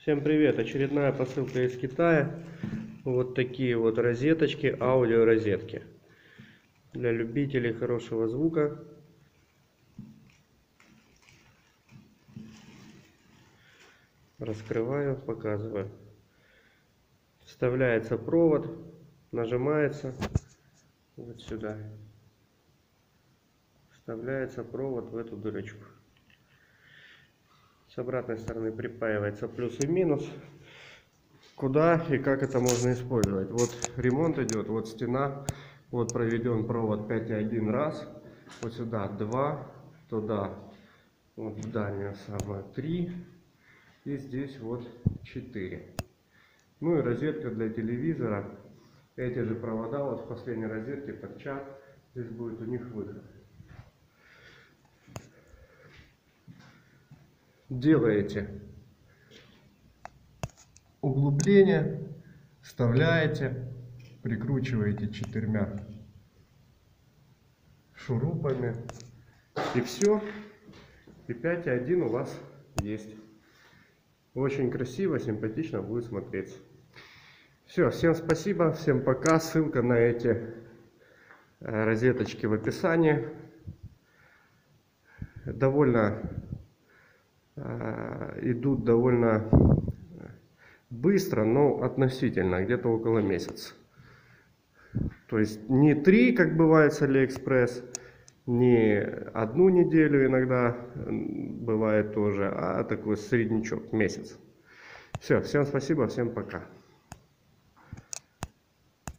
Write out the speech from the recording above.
Всем привет! Очередная посылка из Китая. Вот такие вот розеточки, аудиорозетки. Для любителей хорошего звука. Раскрываю, показываю. Вставляется провод, нажимается вот сюда. Вставляется провод в эту дырочку. С обратной стороны припаивается плюс и минус. Куда и как это можно использовать? Вот ремонт идет, вот стена, вот проведен провод 5,1 раз, вот сюда 2, туда, вот в дальнюю самое 3, и здесь вот 4. Ну и розетка для телевизора. Эти же провода вот в последней розетке торчат, здесь будет у них выход. Делаете углубление, вставляете, прикручиваете 4 шурупами, и все, и 5,1 у вас есть. Очень красиво, симпатично будет смотреться. Все, всем спасибо, всем пока. Ссылка на эти розеточки в описании. Идут довольно быстро, но относительно, где-то около месяца. То есть не 3, как бывает с Алиэкспресс, не 1 неделю иногда бывает тоже, а такой среднячок, месяц. Все, всем спасибо, всем пока.